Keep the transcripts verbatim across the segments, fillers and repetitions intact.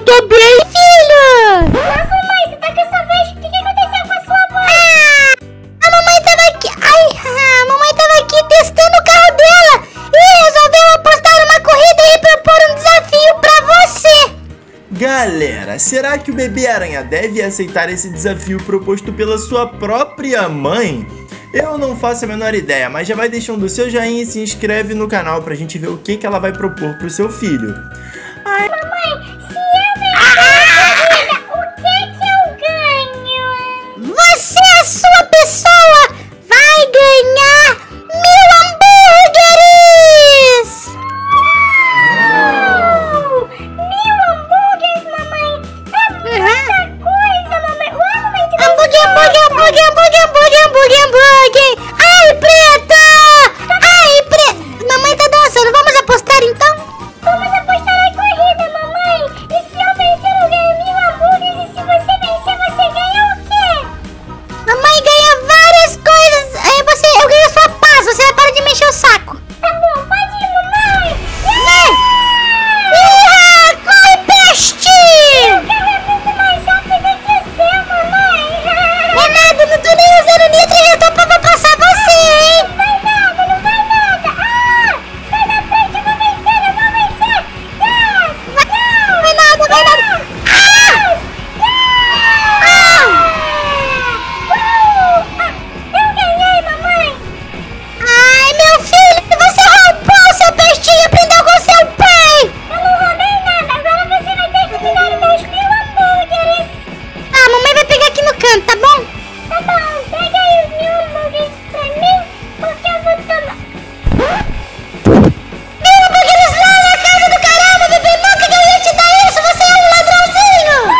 tô bem, filho. Nossa, mãe, você tá com essa voz? O que, que aconteceu com a sua voz? Ah, a mamãe tava aqui. Ai, a mamãe tava aqui testando o carro dela e resolveu apostar uma corrida e propor um desafio pra você. Galera, será que o Bebê Aranha deve aceitar esse desafio proposto pela sua própria mãe? Eu não faço a menor ideia, mas já vai deixando o seu joinha e se inscreve no canal pra gente ver o que, que ela vai propor pro seu filho. Ai, mamãe, se eu vencer a corrida, o que que eu ganho? Você, a sua pessoa, vai ganhar mil hambúrgueres! Oh, mil hambúrgueres, mamãe! É muita coisa, mamãe! Ué, mamãe, que Hambúrguer, hambúrguer, hambúrguer, hambúrguer, hambúrguer, hambúrguer, hambúrguer! Ai, preta! Ai, preta! Mamãe tá dançando, vamos apostar então? Vamos apostar na corrida, mamãe! E se eu vencer, eu ganho mil hambúrgueres? E se você vencer, você ganha o quê? Mamãe ganha várias coisas. Aí você, eu ganho a sua paz, você vai parar de me encher o saco. Tá bom, pode ir, mamãe! Ih, corre, peste! O carro é muito mais rápido que o seu, mamãe! Não é nada, não tô nem usando nitro e eu tô pra passar você, hein? Não vai nada, não vai nada! Ah! Sai da frente, eu vou vencer, eu vou vencer! Yes! Yes! Não vai nada, vai nada. Yes! Ah! Uh! Ah, eu ganhei, mamãe! Ai, meu filho, você roubou, seu pestinho, aprendeu com seu pai. Eu não roubei nada, agora você vai ter que me dar os meus mil hambúrgueres! Ah, mamãe vai pegar aqui no canto, tá bom? Tá bom, pega aí os mil hambúrgueres pra mim, porque eu vou tomar... Mil hambúrgueres lá na casa do caramba, bebê, nunca que eu ia te dar isso, você é um ladrãozinho.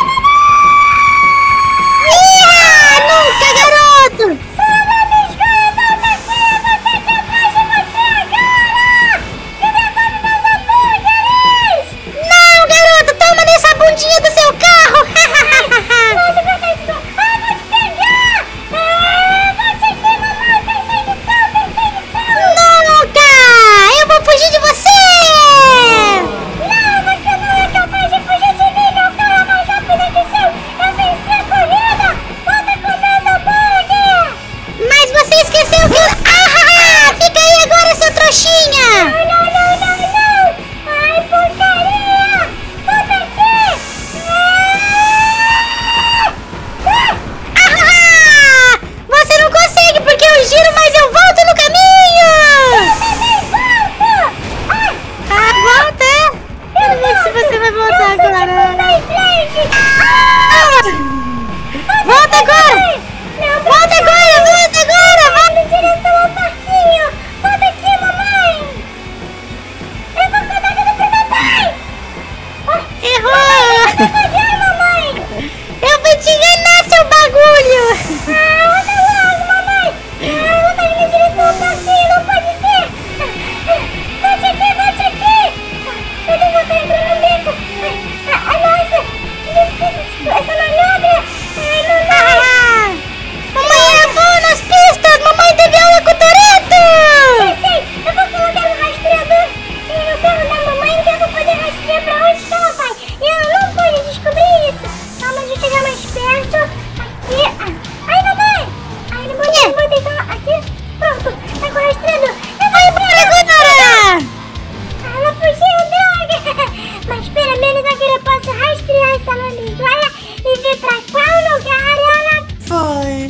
Ih, nunca, garoto. Sua biscoia, volta aqui, eu vou ter que ir atrás de você agora! Me devolve meus hambúrgueres! Não, garoto, toma nessa bundinha do seu carro. Nossa, meu Deus! Ai, vou te pegar! Ah, vou te aqui, mamãe! Perseguição, perseguição! Nunca, eu vou fugir de você. Não, você não é capaz de fugir de mim! Meu carro é mais rápido que o seu! Eu venci a corrida! Volta com meus hambúrgueres! Mas você esqueceu que eu... Ah, fica aí agora, seu trouxinha. Não, não, não, não, não! Ai, porcaria! Volta aqui! Ah! Ah, você não consegue porque eu giro, mas eu volto no caminho. Também volto! Ah! Ah, volta, é? Quero ver se você vai voltar Eu sou tipo agora. um Beyblade! Ah! Volta agora! Não, Volta agora, volta agora! Vai em direção ao parquinho! Volta aqui, mamãe! Eu vou cuidar do papai! Errou! Devagar, mamãe! Eu vou te enganar, seu bagulho! Ah, anda logo, mamãe! Ah, ela tá indo em direção ao parquinho, não pode ser! Volte aqui, volte aqui! Meu Deus, ela tá entrando no beco! Ah, ah, nossa! Que difícil essa manobra! Ai, mamãe! Ah, mamãe era boa nas pistas! Mamãe teve aula com o Toretto! Sei, sei! Eu vou colocar um rastreador no carro da mamãe que eu vou poder rastrear pra onde que ela vai. E ela não pode descobrir isso. Vamos de chegar mais perto. Aqui. Ah, ai, mamãe! Ai, não botei, não botei. Então, aqui. Pronto. Tá com o rastreador. Eu vou embora Agora! Ah, ela fugiu, droga! Mas pelo menos agora eu posso rastrear essa lamiguaia e ver pra qual lugar ela... Vai.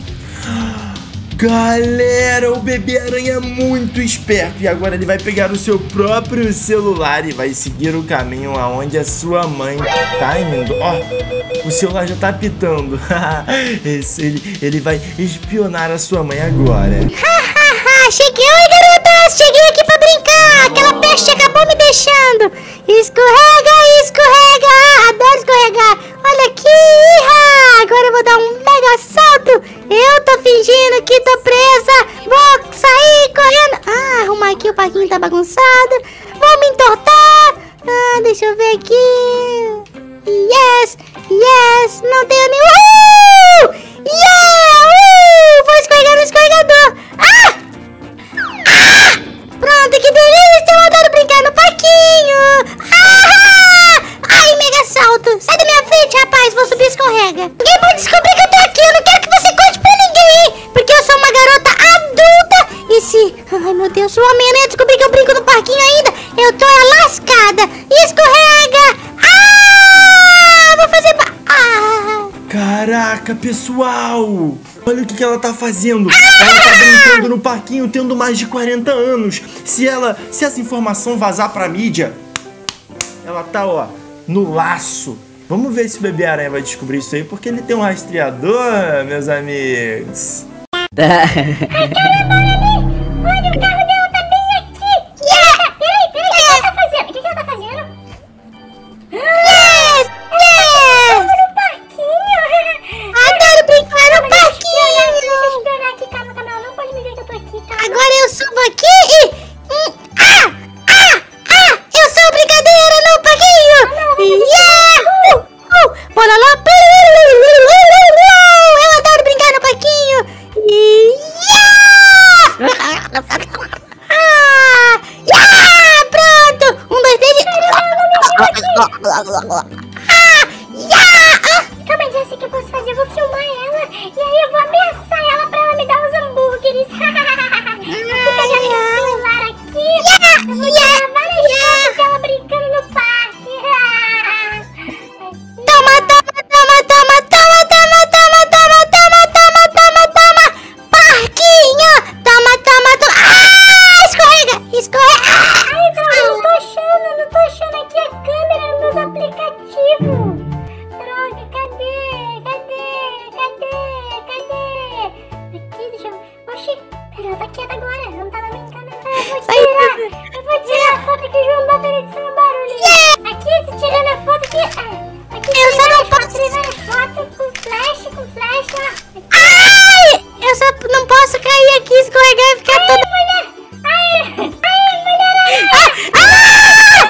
Galera, o Bebê Aranha é muito esperto e agora ele vai pegar o seu próprio celular e vai seguir o caminho aonde a sua mãe tá indo. Ó, o celular já tá apitando. Esse, ele, ele vai espionar a sua mãe agora. Cheguei, oi garotas, cheguei aqui pra brincar. Aquela peste acabou me deixando. Escorrega, escorrega. Ah, adoro escorregar. Olha aqui, iha. Agora eu vou dar um mega salto. Eu tô fingindo que tô presa. Vou sair correndo. Ah, arrumar aqui, o parquinho tá bagunçado. Vou me entortar. Ah, deixa eu ver aqui. Yes, yes, não tenho nenhum. Uh! Yeah, uh! Vou escorregar no escorregador. Ah! Ah! Pronto, que delícia! Eu adoro brincar no parquinho! Ah! Ai, mega salto! meu Deus, o Homem-Aranha descobriu que eu brinco no parquinho ainda. Eu tô lascada. Escorrega. Ah, vou fazer... Ah. Caraca, pessoal. Olha o que, que ela tá fazendo. Ela tá brincando no parquinho tendo mais de quarenta anos. Se ela, se essa informação vazar pra mídia, ela tá, ó, no laço. Vamos ver se o Bebê Aranha vai descobrir isso aí, porque ele tem um rastreador, meus amigos. Ai, caramba, olha ali! Olha, o carro dela tá bem aqui! Yeah! Peraí, peraí, o que ela tá fazendo? O que ela tá fazendo? Yes! Yes! No parquinho! Adoro brincar no Deixa eu parquinho! espionar aqui, calma, calma, ela não pode me ver que eu tô aqui, calma. Agora eu subo aqui e... hum, Ah! Ah! Ah! Eu sou brincadeira no parquinho! Yeah! Uh! Uh! Bora lá! Eu adoro brincar no parquinho! Yeah! Ah! Yeah! Pronto! Um, dois, três... Ah! Yeah! Calma aí, Jessica, o que eu posso fazer? Eu vou filmar ela e aí eu vou ameaçar ela pra ela me dar os hambúrgueres. Vou pegar meu celular aqui. Eu vou tirar várias fotos dela brincando no parque. Toma, toma, toma, toma, toma, toma, toma, toma, toma, toma, toma, toma, parquinho! Toma, toma, toma. Ah! Escorrega! Escorrega! Ai, droga, eu não tô achando, não tô achando aqui a câmera nos meus aplicativos. Droga, cadê? Cadê? Cadê? Cadê? Aqui, deixa eu... Oxi, pera, ela tá quieta agora, eu não tava brincando. Eu vou tirar, eu vou tirar a foto que o João bota ele de som barulho. Aqui, tô tirando a foto aqui. Ah, aqui Eu só não posso posso- tirar foto com flash, com flash, ó. Ai! Eu só não posso cair aqui, escorregar e ficar toda... Mulher! Ai, ai, mulher! Ah! Ah!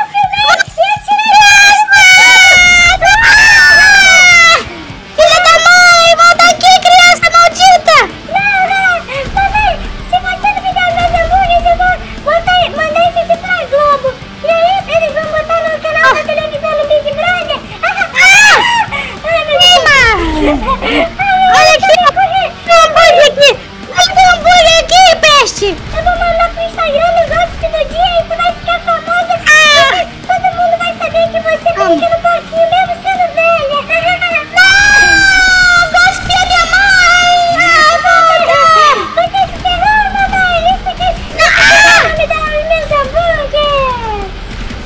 Filha da mãe! Volta aqui, criança maldita! Não, não! Mamãe, se você não me der meus hambúrgueres, eu vou botar, mandar isso aqui pra Globo. E aí, eles vão botar no canal da televisão no Big Brother. Ai, meu Deus! Olha aqui! Meu hambúrguer aqui! Olha meu hambúrguer aqui, peste! Eu vou mandar pro Instagram no Gossip do Dia e tu vai ficar famosa. Todo mundo vai saber que você brinca no